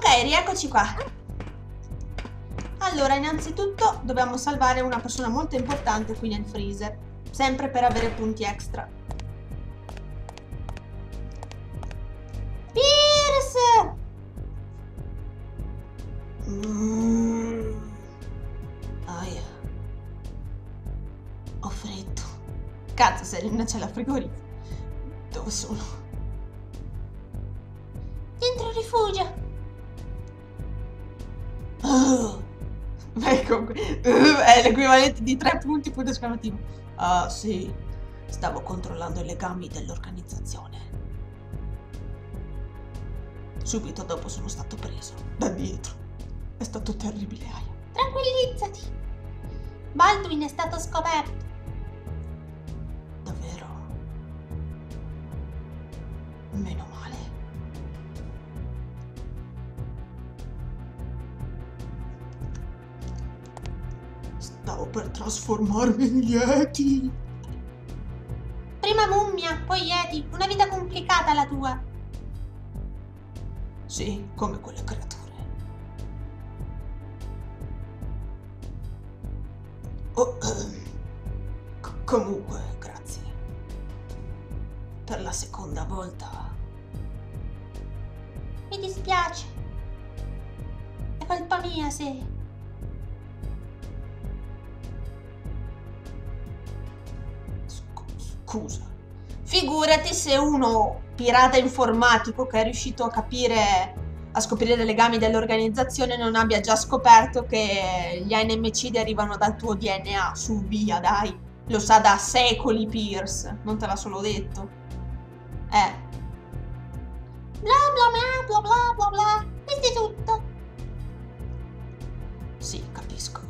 rieccoci qua. Allora, innanzitutto dobbiamo salvare una persona molto importante qui nel freezer, sempre per avere punti extra. Pierce! Aia. Ho freddo. Cazzo, sei in una cella frigorifera. Dove sono? Dentro il rifugio. Beh, comunque, è l'equivalente di 3 punti, punto esclamativo. Ah, sì. Stavo controllando i legami dell'organizzazione. Subito dopo sono stato preso da dietro. È stato terribile, Aya. Tranquillizzati. Baldwin è stato scoperto. Davvero? Meno male. Stavo per trasformarmi in Yeti. Prima mummia, poi Yeti. Una vita complicata la tua. Sì, come quelle creature. Oh, comunque, grazie. Per la seconda volta. Mi dispiace. È colpa mia se... Scusa. Figurati se uno pirata informatico che è riuscito a scoprire i legami dell'organizzazione non abbia già scoperto che gli NMC derivano dal tuo DNA. Su, via, dai. Lo sa da secoli Pierce. Non te l'ha solo detto. Bla bla bla bla bla bla bla. Questo è tutto. Sì, capisco.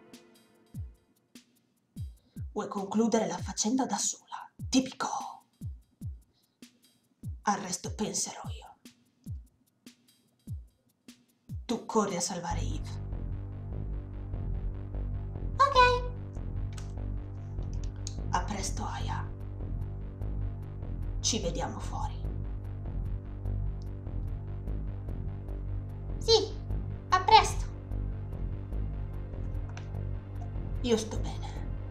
Vuoi concludere la faccenda da sola? Tipico. Al resto penserò io. Tu corri a salvare Eve. Ok. A presto, Aya. Ci vediamo fuori. Sì, a presto. Io sto bene.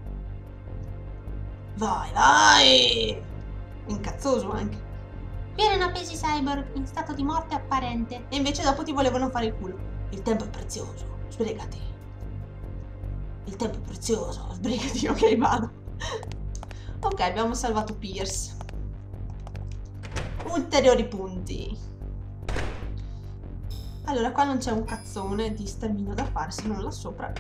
Vai, vai! Incazzoso anche. Qui erano appesi cyborg in stato di morte apparente. E invece dopo ti volevano fare il culo. Il tempo è prezioso, sbrigati. Il tempo è prezioso, sbrigati, ok, vado. Ok, abbiamo salvato Pierce. Ulteriori punti. Allora, qua non c'è un cazzone di sterminio da fare, se non là sopra.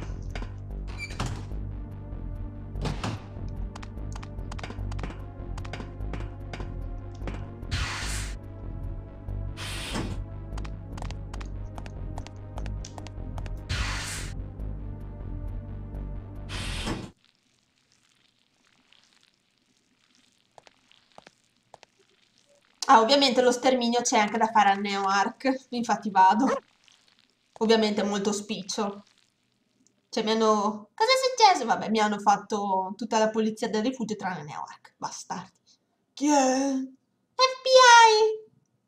Ah, ovviamente lo sterminio c'è anche da fare al NeoArc, infatti vado. Ovviamente è molto spiccio. Cioè mi hanno... Cosa è successo? Vabbè, mi hanno fatto tutta la polizia del rifugio tranne NeoArc. Bastardi. Chi è? FBI!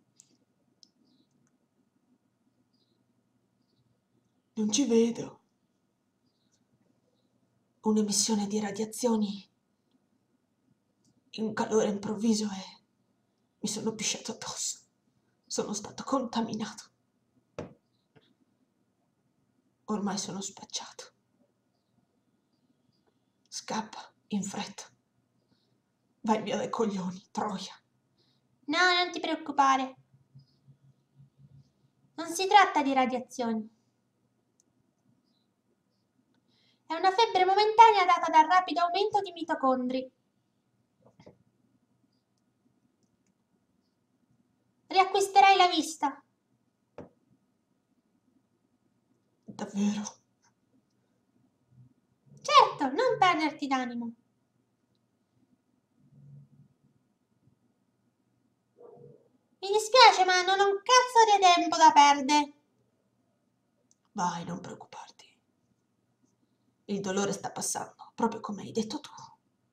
Non ci vedo. Un'emissione di radiazioni. Un calore improvviso e... mi sono pisciato addosso. Sono stato contaminato. Ormai sono spacciato. Scappa, in fretta. Vai via dai coglioni, troia. No, non ti preoccupare. Non si tratta di radiazioni. È una febbre momentanea data dal rapido aumento di mitocondri. Riacquisterai la vista. Davvero? Certo, non perderti d'animo. Mi dispiace, ma non ho un cazzo di tempo da perdere. Vai, non preoccuparti. Il dolore sta passando, proprio come hai detto tu.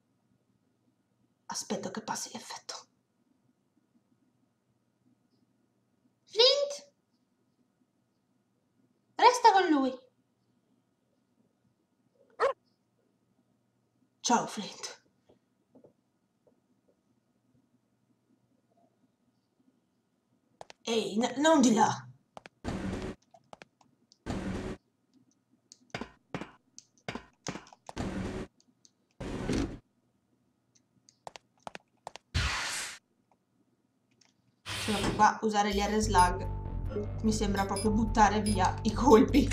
Aspetto che passi l'effetto. Flint? Ciao, Flint. Ehi, non di là. Solo che qua usare gli R-Slug mi sembra proprio buttare via i colpi.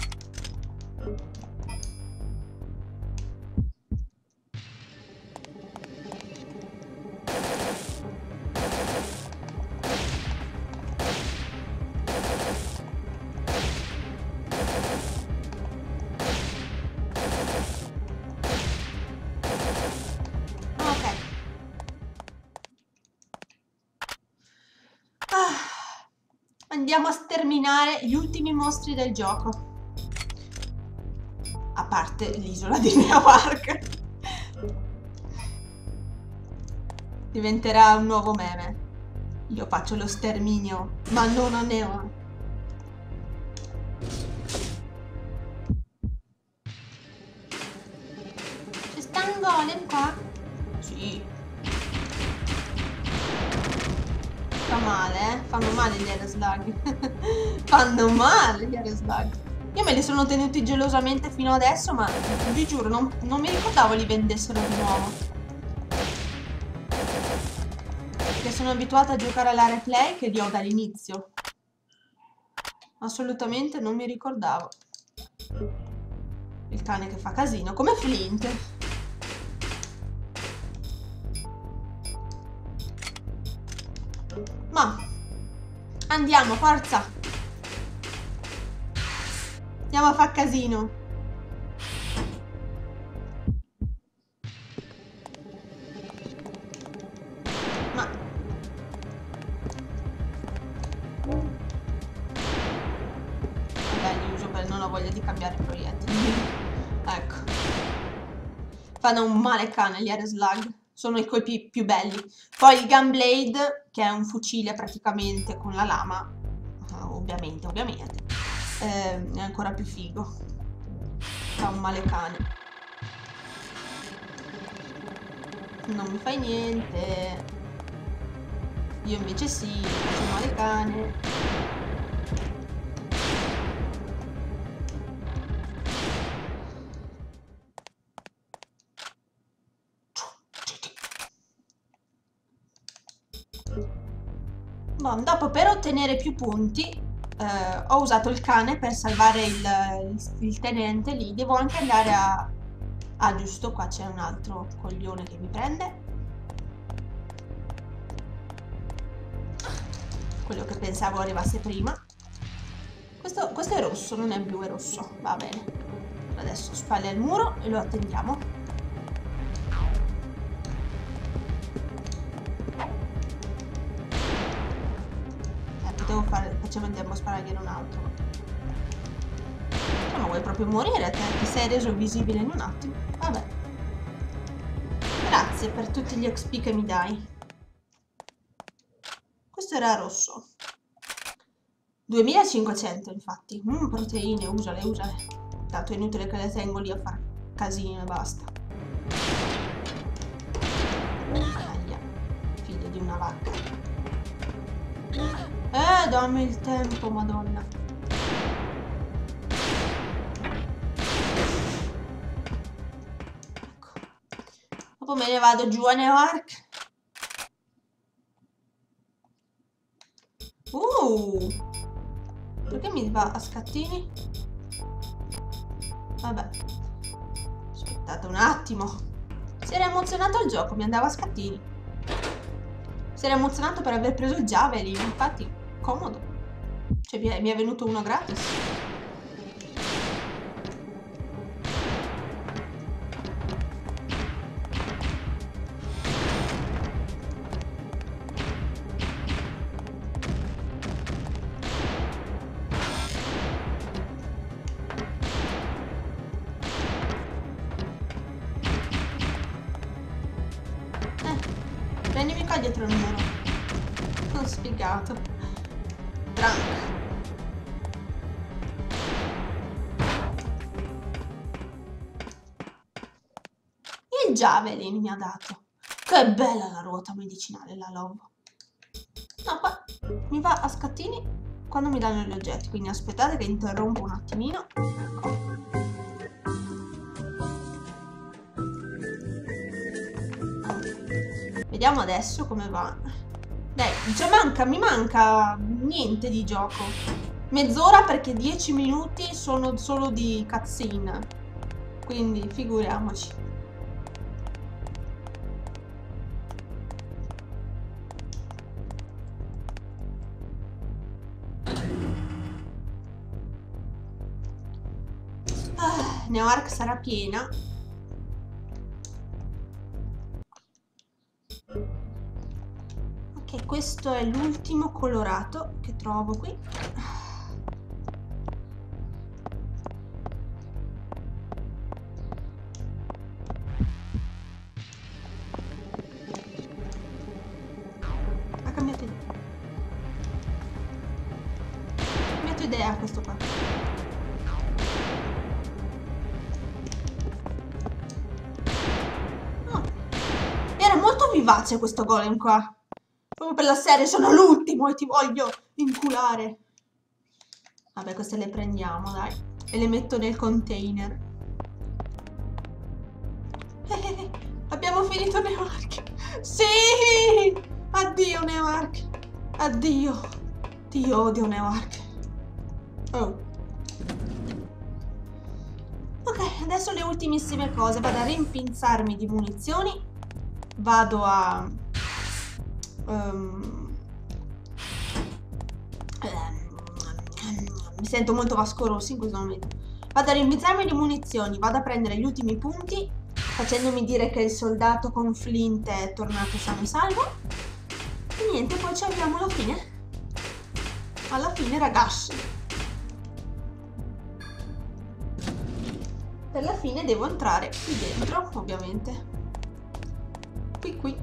Ok. Andiamo a sterminare gli ultimi mostri del gioco. A parte l'isola di Neoark. Diventerà un nuovo meme. Io faccio lo sterminio, ma non a Neoark. Ci sta un golem qua? Sì. Fa male, eh? Fanno male gli R-Slug. Fanno male gli R-Slug. Io me li sono tenuti gelosamente fino adesso, ma vi giuro, non mi ricordavo li vendessero di nuovo. Perché sono abituata a giocare alla replay che li ho dall'inizio. Assolutamente non mi ricordavo. Il cane che fa casino, come Flint. Ma andiamo, forza. Andiamo a far casino. Ma vabbè, li uso per non ho voglia di cambiare proiettili. Ecco. Fanno un male cane gli R-Slug. Sono i colpi più belli. Poi il Gunblade, che è un fucile praticamente con la lama, ovviamente, è ancora più figo. Fa un male cane. Non mi fai niente. Io invece sì, faccio un male cane. Bon, dopo per ottenere più punti ho usato il cane per salvare il tenente lì. Devo anche andare a... Ah, giusto, qua c'è un altro coglione che mi prende. Quello che pensavo arrivasse prima. Questo è rosso, non è blu, è rosso. Va bene. Adesso spalle al muro e lo attendiamo. Potevo fare... Andiamo a sparargliene un altro. Ma vuoi proprio morire te? Ti sei reso visibile in un attimo. Vabbè. Grazie per tutti gli XP che mi dai. Questo era rosso. 2500 infatti. Proteine, usale. Tanto è inutile che le tengo lì a far casino e basta. Aia. Figlio di una vacca. Dammi il tempo, madonna. Ecco. Dopo me ne vado giù a Neoark. Perché mi va a scattini? Vabbè. Aspettate un attimo. Si era emozionato il gioco, mi andava a scattini. Si era emozionato per aver preso il Javelin, infatti, comodo. Cioè, mi è venuto uno gratis. Prendimi qua dietro il muro. Sono sfigato. Drunk. Il Javelin mi ha dato. Che bella la ruota medicinale, la love. No, qua mi va a scattini quando mi danno gli oggetti, quindi aspettate che interrompo un attimino. Ecco. Vediamo adesso come va. Dai, mi manca niente di gioco. Mezz'ora perché 10 minuti sono solo di cutscene. Quindi figuriamoci. Neoark sarà piena. Ok, questo è l'ultimo colorato che trovo qui. Ha cambiato idea. Ha cambiato idea questo qua. Vivace questo golem qua, proprio per la serie sono l'ultimo e ti voglio inculare. Vabbè, queste le prendiamo, dai, e le metto nel container. Abbiamo finito Neoark. Sì, addio Neoark, addio, ti odio Neoark. Oh, ok, adesso le ultimissime cose. Vado a rimpinzarmi di munizioni. Vado a mi sento molto Vasco Rossi in questo momento. Vado a rimpinzarmi di munizioni, vado a prendere gli ultimi punti, facendomi dire che il soldato con Flint è tornato sano e salvo. E niente, poi ci arriviamo alla fine. Alla fine, ragazzi. Per la fine devo entrare qui dentro, ovviamente. Qui.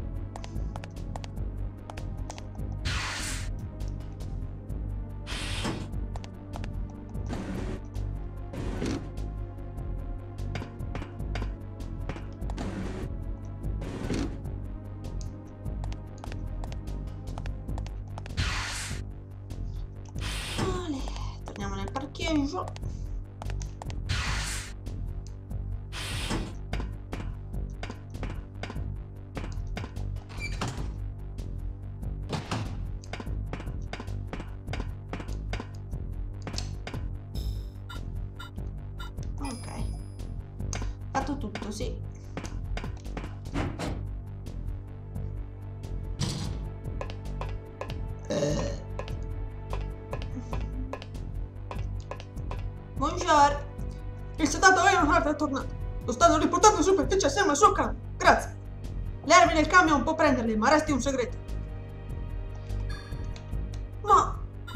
Vale, torniamo nel parcheggio. Fatto tutto, sì. Buongiorno. Il soldato Leonhard è tornato. Lo stanno riportando in superficie assieme al suo camion. Grazie. Le armi nel camion può prenderle, ma resti un segreto. Ma...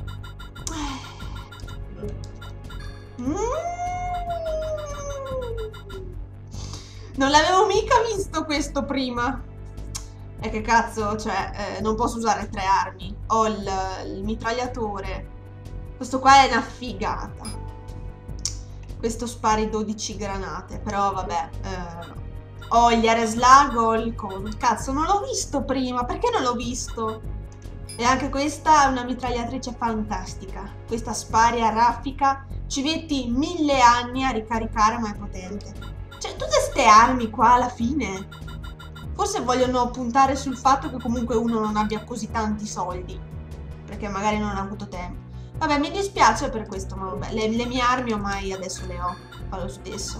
Non l'avevo mica visto questo prima. E che cazzo, cioè, non posso usare 3 armi. Ho il mitragliatore. Questo qua è una figata. Questo spari 12 granate. Però vabbè, ho gli Areslag, ho il coso. Cazzo, non l'ho visto prima. Perché non l'ho visto? E anche questa è una mitragliatrice fantastica. Questa spari a raffica. Ci metti 1000 anni a ricaricare, ma è potente. Cioè, tutte ste armi qua alla fine forse vogliono puntare sul fatto che comunque uno non abbia così tanti soldi, perché magari non ha avuto tempo. Vabbè, mi dispiace per questo, ma vabbè, le mie armi ormai adesso le ho, fa lo stesso.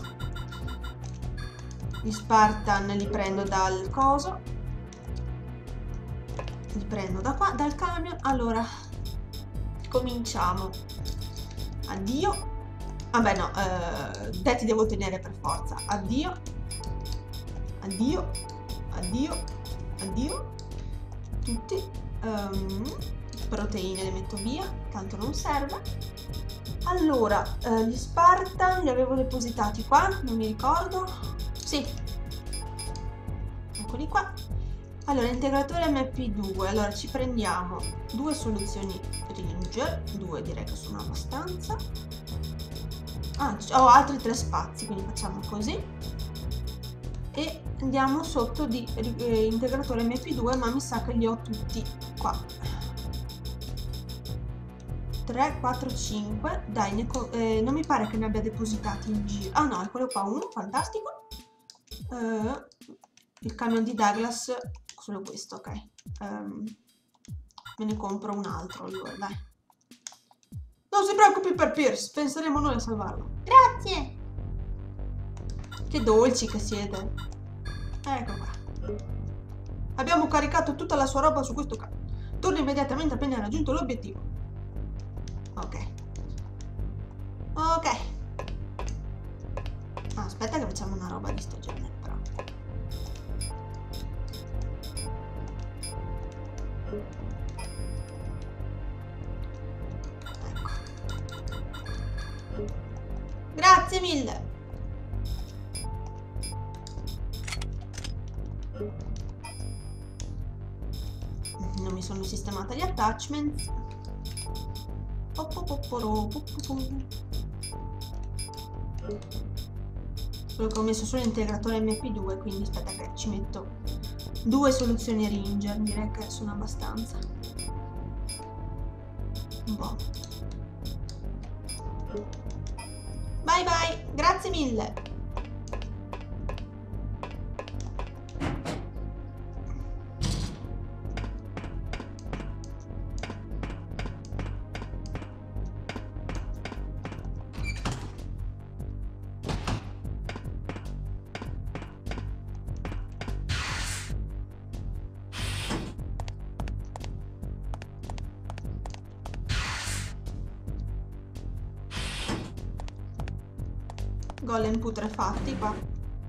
Gli Spartan li prendo dal coso, li prendo da qua, dal camion. Allora, cominciamo. Addio. Vabbè no, te ti devo tenere per forza. Addio. Addio. Addio. Addio. Tutti. Proteine le metto via, tanto non serve. Allora, gli Spartan li avevo depositati qua, non mi ricordo. Sì. Eccoli qua. Allora, integratore MP2. Allora, ci prendiamo 2 soluzioni Ranger. 2 direi che sono abbastanza. Ah, ho altri 3 spazi, quindi facciamo così. E andiamo sotto di integratore MP2, ma mi sa che li ho tutti qua. 3, 4, 5. Dai, non mi pare che ne abbia depositati in giro. Ah no, eccolo qua, uno, fantastico. Il camion di Douglas, solo questo, ok. Me ne compro un altro allora, dai. Non si preoccupi per Pierce, penseremo noi a salvarlo. Grazie. Che dolci che siete. Ecco qua. Abbiamo caricato tutta la sua roba su questo camion. Torna immediatamente appena raggiunto l'obiettivo. Ok. Ok. Ah, aspetta che facciamo una roba di sto genere però. Ecco. Grazie mille. Non mi sono sistemata gli attachments. Quello che ho messo solo integratore MP2, quindi aspetta che ci metto 2 soluzioni Ringer, direi che sono abbastanza. Boh. Bye bye, grazie mille. Golem putrefatti qua.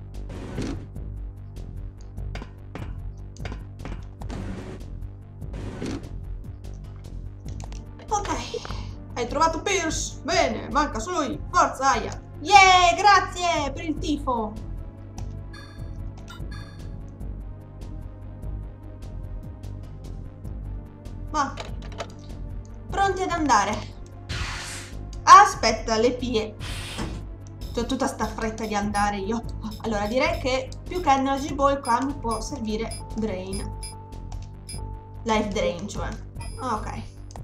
Ok, hai trovato Pierce? Bene, manca solo io. Forza, Aya. Yeah, grazie per il tifo. Ma pronti ad andare. Aspetta, le pie. C'ho tutta sta fretta di andare io. Allora direi che più che Energy Ball qua mi può servire Drain. Life Drain, cioè. Ok.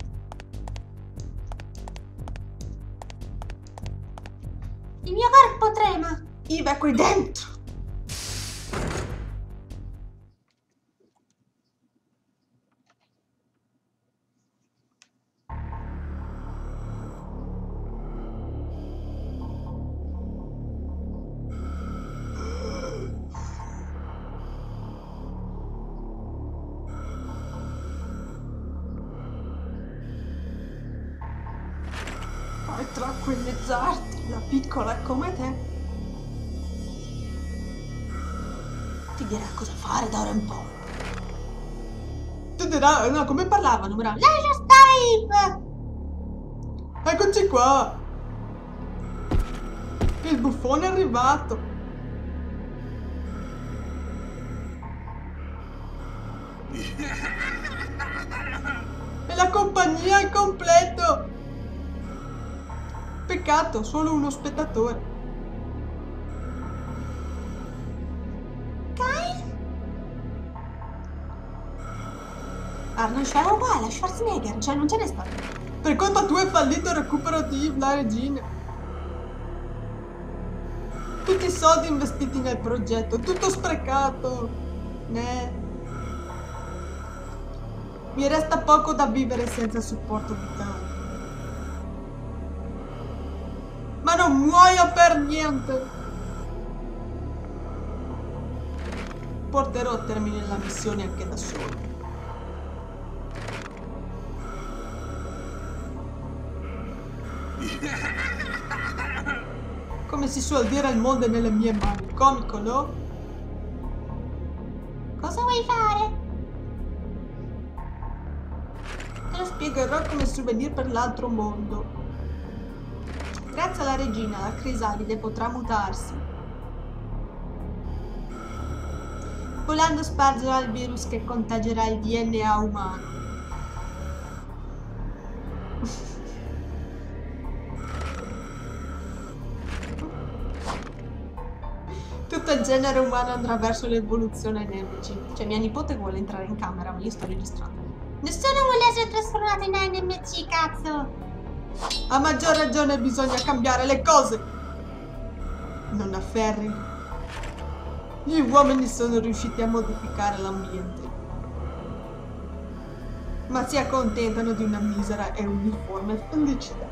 Il mio corpo trema. Iva qui dentro. Puoi tranquillizzarti, la piccola come te. Ti dirà cosa fare da ora in poi. Ti dirà, no, come parlavano, bravo. Lascia stare! Eccoci qua. Il buffone è arrivato. E la compagnia al completo. Peccato, solo uno spettatore. Kyle? Arnold Schwarzenegger uguale a Schwarzenegger, cioè non ce n'è stato. Per colpa tua è fallito il recupero di la regina. Tutti i soldi investiti nel progetto, tutto sprecato. Mi resta poco da vivere senza supporto vitale. Ma non muoio per niente! Porterò a termine la missione anche da solo. Come si suol dire, il mondo è nelle mie mani. Comico, no? Cosa vuoi fare? Te lo spiegherò come souvenir per l'altro mondo. Grazie alla regina, la crisalide potrà mutarsi. Volando spargerà il virus che contagerà il DNA umano. Tutto il genere umano andrà verso l'evoluzione ai nemici. Cioè, mia nipote vuole entrare in camera, ma io sto registrando. Nessuno vuole essere trasformato in ANMC, cazzo! A maggior ragione bisogna cambiare le cose. Non afferri. Gli uomini sono riusciti a modificare l'ambiente, ma si accontentano di una misera e uniforme felicità.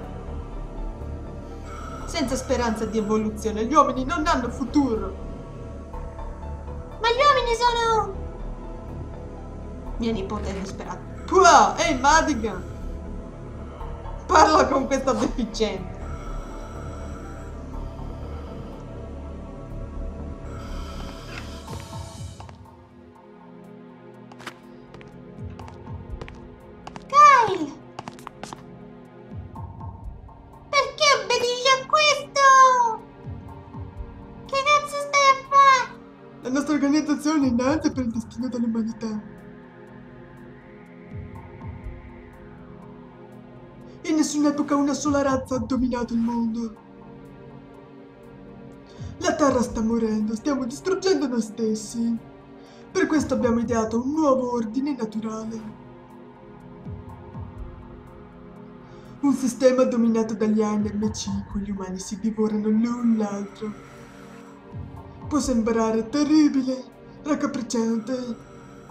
Senza speranza di evoluzione, gli uomini non hanno futuro. Ma gli uomini sono... Mia nipote è disperata. Pua, ehi Madigan! Parla con questa deficiente. Kyle! Perché obbedisci a questo? Che cazzo stai a fare? La nostra organizzazione è nata per il destino dell'umanità. In nessuna epoca una sola razza ha dominato il mondo. La Terra sta morendo, stiamo distruggendo noi stessi. Per questo abbiamo ideato un nuovo ordine naturale. Un sistema dominato dagli ANMC, in cui gli umani si divorano l'un l'altro. Può sembrare terribile, raccapricciante,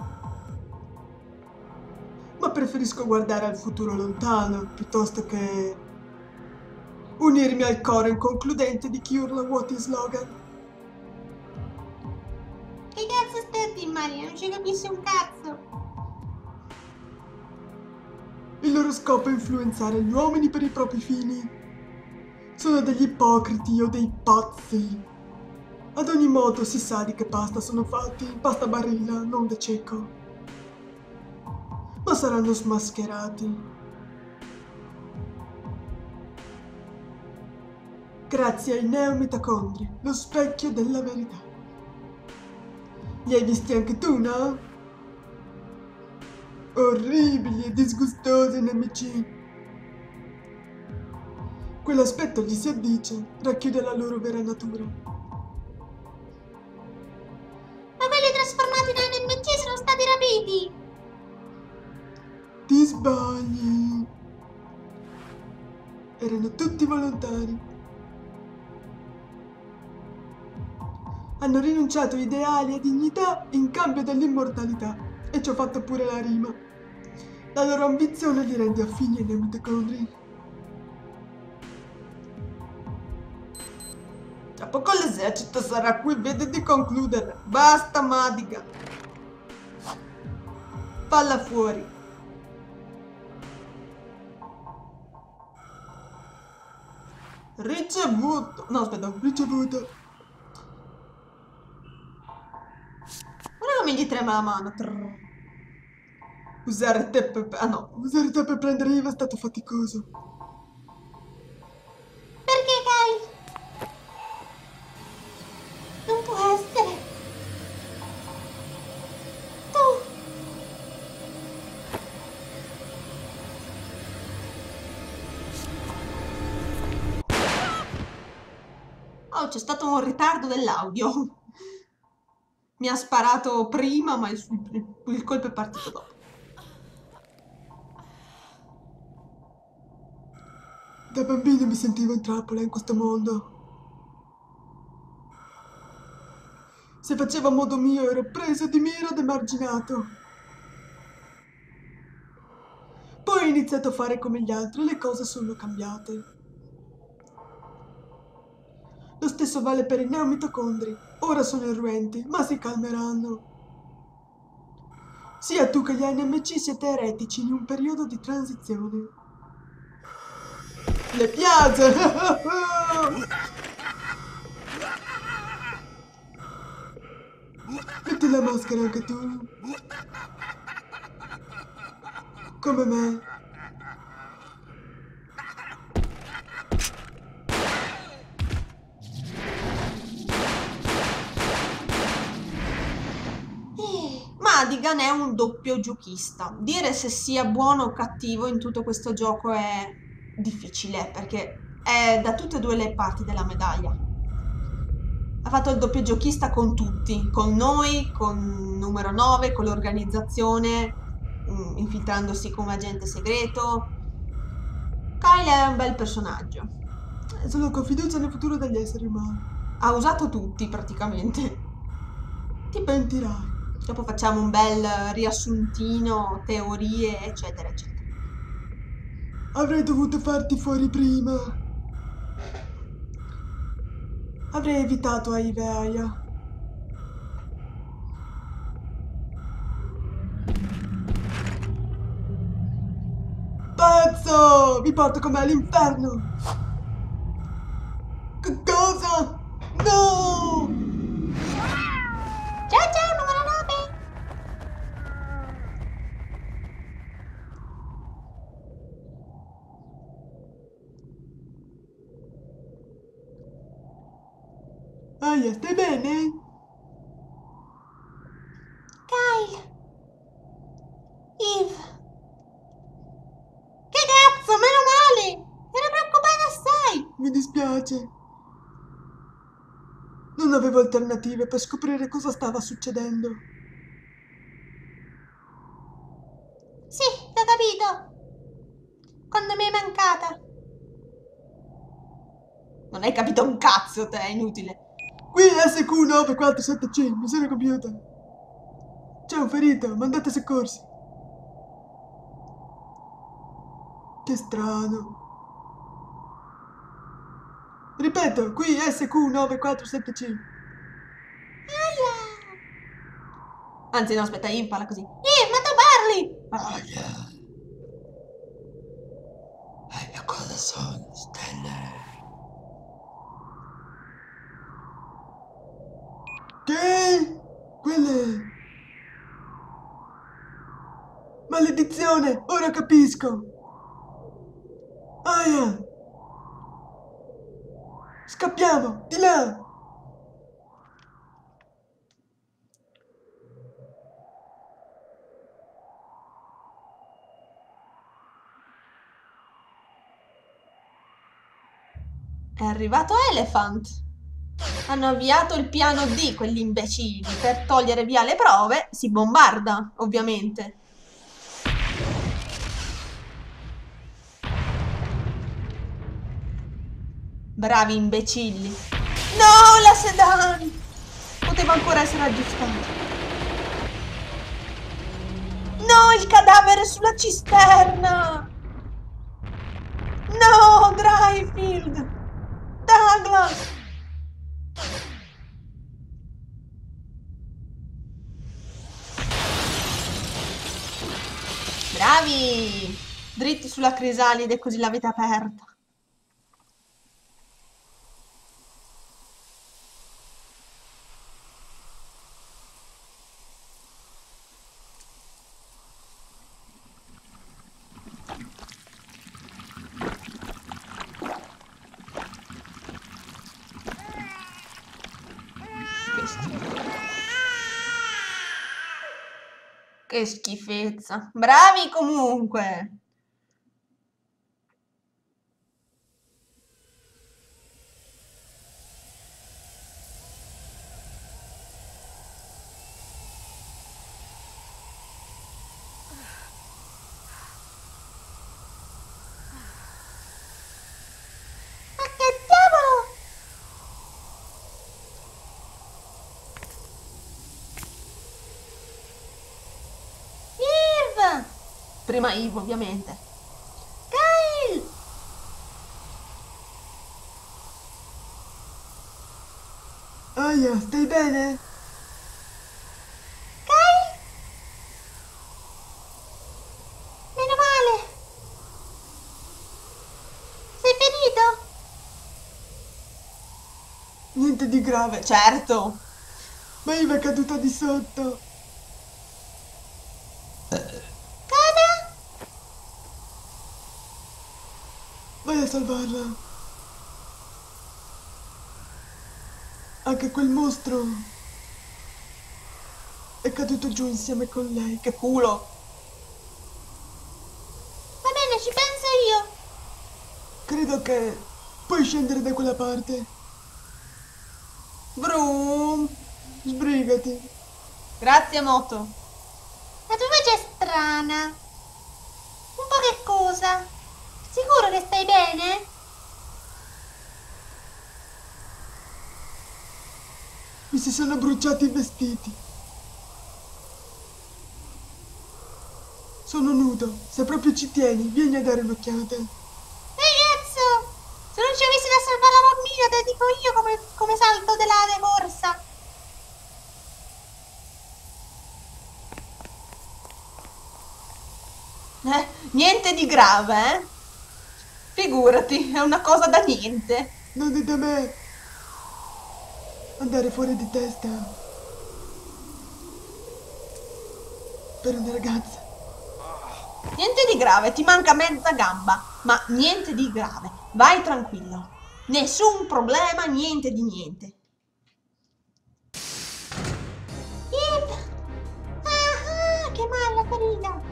ma preferisco guardare al futuro lontano, piuttosto che unirmi al coro inconcludente di chi urla vuoti slogan. Che cazzo stai a dire, Maria? Non ci capisci un cazzo! Il loro scopo è influenzare gli uomini per i propri fini. Sono degli ipocriti o dei pazzi. Ad ogni modo si sa di che pasta sono fatti, pasta barilla, non da cieco. Ma saranno smascherati. Grazie ai neomitocondri, lo specchio della verità. Li hai visti anche tu, no? Orribili e disgustosi nemici. Quell'aspetto gli si addice, racchiude la loro vera natura. Ma quelli trasformati in ANMC sono stati rapiti! Ti sbagli. Erano tutti volontari. Hanno rinunciato a ideali e dignità in cambio dell'immortalità, e ci ho fatto pure la rima. La loro ambizione li rende affini ai neomitocondri. Tra poco l'esercito sarà qui, vedi di concludere. Basta, Madigan. Falla fuori. Ricevuto. No, aspetta. Ricevuto. Guarda come gli trema la mano. Usare te per... Ah no. Usare te per prendere Eva è stato faticoso. Perché, Kyle? Non può essere! Tu! Oh, c'è stato un ritardo dell'audio. Mi ha sparato prima, ma il colpo è partito dopo. Da bambino mi sentivo in trappola in questo mondo. Se facevo a modo mio ero preso di mira ed emarginato. Poi ho iniziato a fare come gli altri e le cose sono cambiate. Lo stesso vale per i neomitocondri. Ora sono irruenti, ma si calmeranno. Sia tu che gli ANMC siete eretici in un periodo di transizione. Le piace! Metti la maschera anche tu. Come me. Madigan è un doppio giochista. Dire se sia buono o cattivo in tutto questo gioco è difficile, perché è da tutte e due le parti della medaglia. Ha fatto il doppio giochista con tutti, con noi, con numero 9, con l'organizzazione, infiltrandosi come agente segreto. Kyle è un bel personaggio. Sono con fiducia nel futuro degli esseri umani. Ha usato tutti praticamente. Ti pentirai. Dopo facciamo un bel riassuntino, teorie, eccetera, eccetera. Avrei dovuto farti fuori prima. Avrei evitato Aive e Aya. Pazzo! Vi porto con me all'inferno! Che cosa? No! Ciao ciao, numero 9! Aya, stai bene? Kyle! Eve! Che cazzo, meno male! Ero preoccupata assai! Mi dispiace. Non avevo alternative per scoprire cosa stava succedendo. Sì, l'ho capito! Quando mi è mancata! Non hai capito un cazzo, te, è inutile. Qui SQ9475, mi sono computer. C'è un ferito, mandate soccorsi. Che strano. Ripeto, qui SQ9475. Aia! Anzi, no, aspetta, impara così. Ma tu parli! Aia. E cosa sono stelle? Che? Quelle... Maledizione, ora capisco. Aia! Scappiamo, di là! È arrivato Elephant. Hanno avviato il piano D, quegli imbecilli. Per togliere via le prove si bombarda, ovviamente. Bravi imbecilli. No, la sedan! Poteva ancora essere aggiustata. No, il cadavere sulla cisterna! No, Dryfield! Douglas! Bravi! Dritti sulla crisalide così l'avete aperta. Che schifo. Che schifezza. Bravi comunque. Ma che diavolo! Eve! Prima Ivo, ovviamente. Kyle! Aya, stai bene? Kyle? Meno male! Sei ferito? Niente di grave. Certo. Ma Eva è caduta di sotto. Cosa? Vai a salvarla. Anche quel mostro è caduto giù insieme con lei. Che culo. Va bene, ci penso io. Credo che puoi scendere da quella parte. Brum. Sbrigati. Grazie, Moto. La tua voce è strana. Un po' che cosa? Sicuro che stai bene? Mi si sono bruciati i vestiti. Sono nudo. Se proprio ci tieni, vieni a dare un'occhiata. Ragazzo, se non ci avessi da salvare la bambina, te dico io come salto della corsa. Niente di grave, eh? Figurati, è una cosa da niente. Non è da me. Andare fuori di testa. Per una ragazza. Niente di grave, ti manca mezza gamba, ma niente di grave. Vai tranquillo. Nessun problema, niente di niente. Yip. Ah, che male, ferita.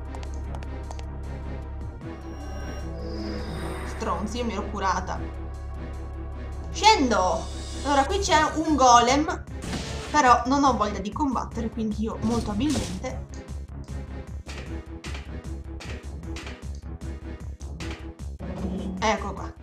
Stronzi, io mi ero curata. Scendo. Allora, qui c'è un golem, però non ho voglia di combattere, quindi io molto abilmente ecco qua.